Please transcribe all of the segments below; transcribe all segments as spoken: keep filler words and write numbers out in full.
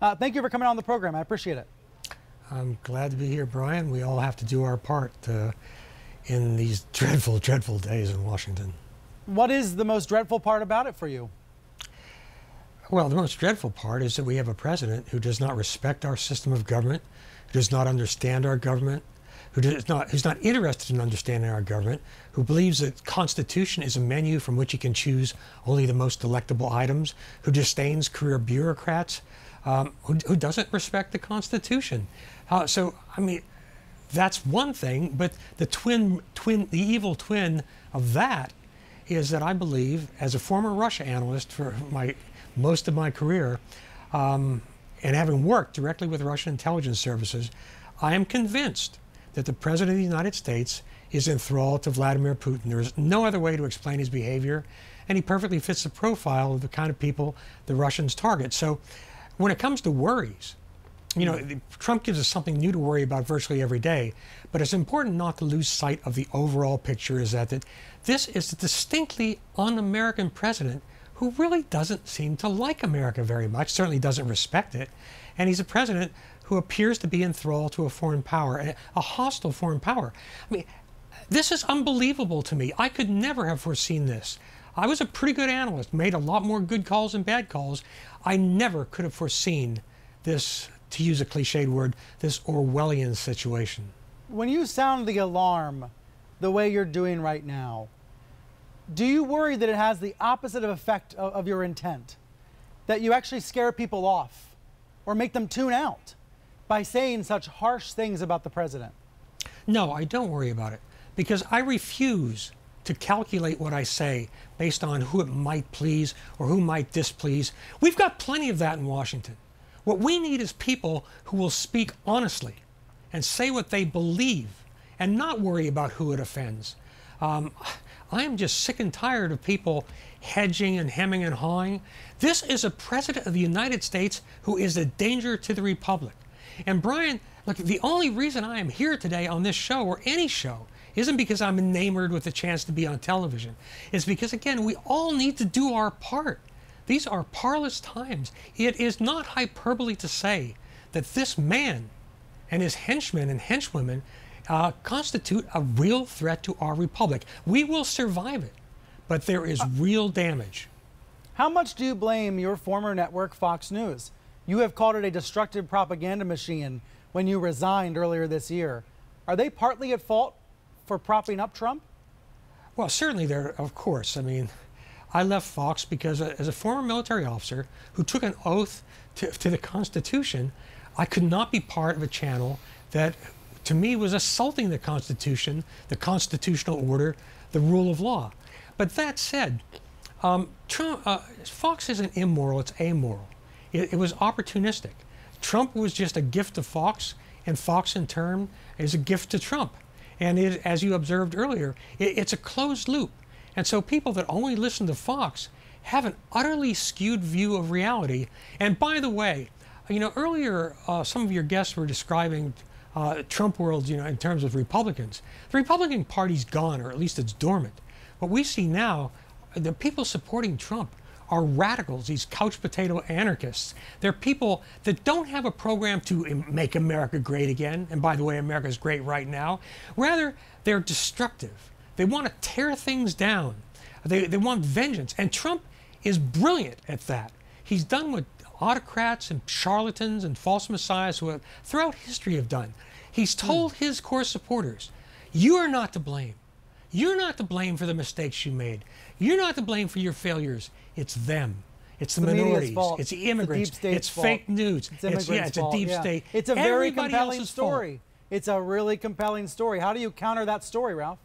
Uh, thank you for coming on the program. I appreciate it. I'm glad to be here, Brian. We all have to do our part uh, in these dreadful, dreadful days in Washington. What is the most dreadful part about it for you? Well, the most dreadful part is that we have a president who does not respect our system of government, who does not understand our government, who does not, who's not interested in understanding our government, who believes that the Constitution is a menu from which he can choose only the most delectable items, who disdains career bureaucrats, um, who, who doesn't respect the Constitution. Uh, so, I mean, that's one thing, but the twin, twin, the evil twin of that is that I believe, as a former Russia analyst for my most of my career, um, and having worked directly with Russian intelligence services, I am convinced that the President of the United States is enthralled to Vladimir Putin. There is no other way to explain his behavior, and he perfectly fits the profile of the kind of people the Russians target. So when it comes to worries, you know, Trump gives us something new to worry about virtually every day, but it's important not to lose sight of the overall picture, is that, that this is a distinctly un-American president who really doesn't seem to like America very much, certainly doesn't respect it, and he's a president who appears to be enthralled to a foreign power, a hostile foreign power. I mean, this is unbelievable to me. I could never have foreseen this. I was a pretty good analyst, made a lot more good calls than bad calls. I never could have foreseen this, to use a cliched word, this Orwellian situation. When you sound the alarm the way you're doing right now, do you worry that it has the opposite of effect of, of your intent? That you actually scare people off or make them tune out by saying such harsh things about the president? No, I don't worry about it, because I refuse to calculate what I say based on who it might please or who might displease. We've got plenty of that in Washington. What we need is people who will speak honestly and say what they believe and not worry about who it offends. Um, I am just sick and tired of people hedging and hemming and hawing. This is a president of the United States who is a danger to the republic. And Brian, look, the only reason I am here today on this show, or any show, isn't because I'm enamored with the chance to be on television. It's because, again, we all need to do our part. These are parlous times. It is not hyperbole to say that this man and his henchmen and henchwomen uh, constitute a real threat to our republic. We will survive it, but there is real damage. How much do you blame your former network, Fox News? You have called it a destructive propaganda machine when you resigned earlier this year. Are they partly at fault for propping up Trump? Well, certainly they're, of course. I mean, I left Fox because uh, as a former military officer who took an oath to, to the Constitution, I could not be part of a channel that, to me, was assaulting the Constitution, the constitutional order, the rule of law. But that said, um, Trump, uh, Fox isn't immoral, it's amoral. It, it was opportunistic. Trump was just a gift to Fox, and Fox, in turn, is a gift to Trump. And it, as you observed earlier, it, it's a closed loop. And so people that only listen to Fox have an utterly skewed view of reality. And by the way, you know, earlier uh, some of your guests were describing uh, Trump world, you know, in terms of Republicans. The Republican Party's gone, or at least it's dormant. What we see now, the people supporting Trump are radicals, these couch potato anarchists. They're people that don't have a program to make America great again. And by the way, America's great right now. Rather, they're destructive. They want to tear things down. They, they want vengeance. And Trump is brilliant at that. He's done what autocrats and charlatans and false messiahs who have, throughout history have done. He's told mm. his core supporters, you are not to blame. You're not to blame for the mistakes you made. You're not to blame for your failures. It's them. It's the, the minorities. It's the immigrants. It's, the deep it's fake news. It's, it's yeah. It's a deep yeah. state. It's a very Everybody compelling story. Fault. It's a really compelling story. How do you counter that story, Ralph?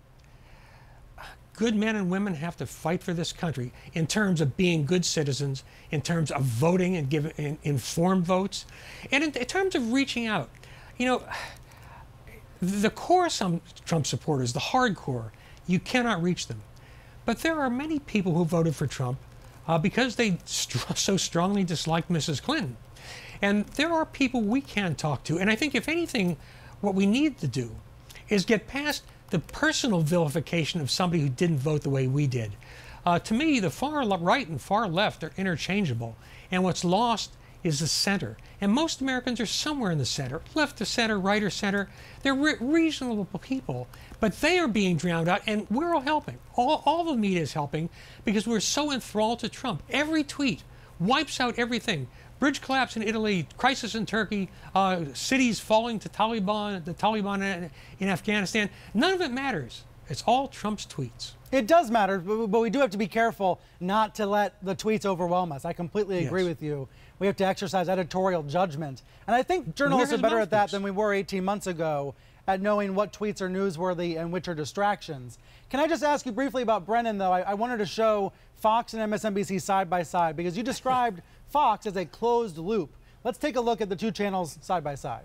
Good men and women have to fight for this country in terms of being good citizens, in terms of voting and giving in, informed votes, and in, in terms of reaching out. You know, the core some Trump supporters, the hardcore, you cannot reach them. But there are many people who voted for Trump uh, because they st so strongly disliked Missus Clinton. And there are people we can talk to. And I think, if anything, what we need to do is get past the personal vilification of somebody who didn't vote the way we did. Uh, to me, the far right and far left are interchangeable. And what's lost is the center. And most Americans are somewhere in the center, left of center, right of center. They're re reasonable people, but they are being drowned out, and we're all helping. All, all the media is helping because we're so enthralled to Trump. Every tweet wipes out everything. Bridge collapse in Italy, crisis in Turkey, uh, cities falling to Taliban, the Taliban in, in Afghanistan. None of it matters. It's all Trump's tweets. It does matter, but, but we do have to be careful not to let the tweets overwhelm us. I completely agree Yes. with you. We have to exercise editorial judgment. And I think journalists are better at that than we were eighteen months ago at knowing what tweets are newsworthy and which are distractions. Can I just ask you briefly about Brennan, though? I, I wanted to show Fox and M S N B C side by side because you described Fox as a closed loop. Let's take a look at the two channels side by side.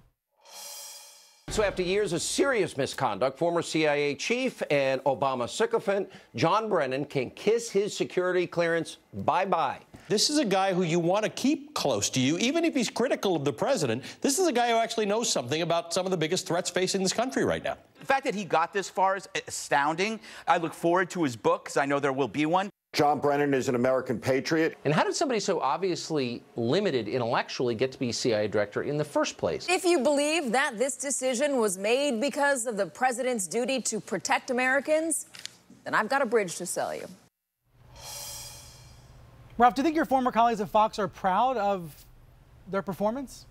So after years of serious misconduct, former C I A chief and Obama sycophant John Brennan can kiss his security clearance bye-bye. This is a guy who you want to keep close to you, even if he's critical of the president. This is a guy who actually knows something about some of the biggest threats facing this country right now. The fact that he got this far is astounding. I look forward to his book, because I know there will be one. John Brennan is an American patriot. And how did somebody so obviously limited intellectually get to be C I A director in the first place? If you believe that this decision was made because of the president's duty to protect Americans, then I've got a bridge to sell you. Ralph, do you think your former colleagues at Fox are proud of their performance?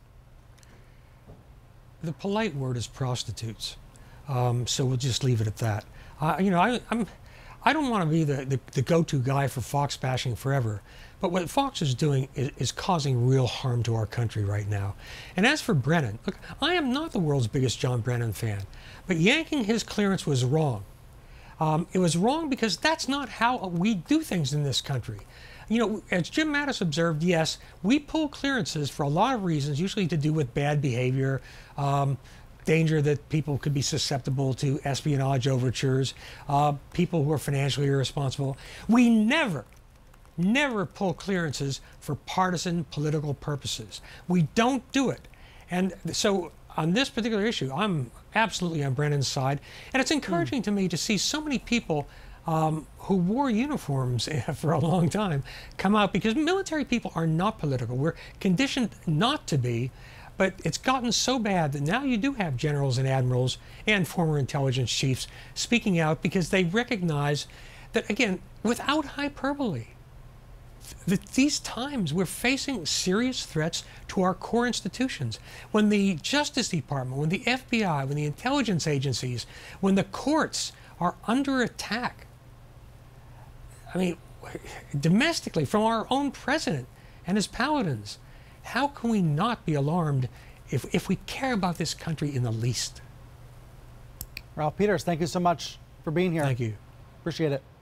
The polite word is prostitutes. Um, so we'll just leave it at that. Uh, you know, I, I'm, I don't want to be the, the, the go-to guy for Fox bashing forever, but what Fox is doing is, is causing real harm to our country right now. And as for Brennan, look, I am not the world's biggest John Brennan fan, but yanking his clearance was wrong. Um, it was wrong because that's not how we do things in this country. You know, as Jim Mattis observed, yes, we pull clearances for a lot of reasons, usually to do with bad behavior, um, danger that people could be susceptible to espionage overtures, uh, people who are financially irresponsible. We never, never pull clearances for partisan political purposes. We don't do it. And so on this particular issue, I'm absolutely on Brennan's side. And it's encouraging mm. to me to see so many people Um, who wore uniforms for a long time come out, because military people are not political. We're conditioned not to be, but it's gotten so bad that now you do have generals and admirals and former intelligence chiefs speaking out because they recognize that, again, without hyperbole, that these times we're facing serious threats to our core institutions. When the Justice Department, when the F B I, when the intelligence agencies, when the courts are under attack, I mean, domestically, from our own president and his paladins, how can we not be alarmed if, if we care about this country in the least? Ralph Peters, thank you so much for being here. Thank you. Appreciate it.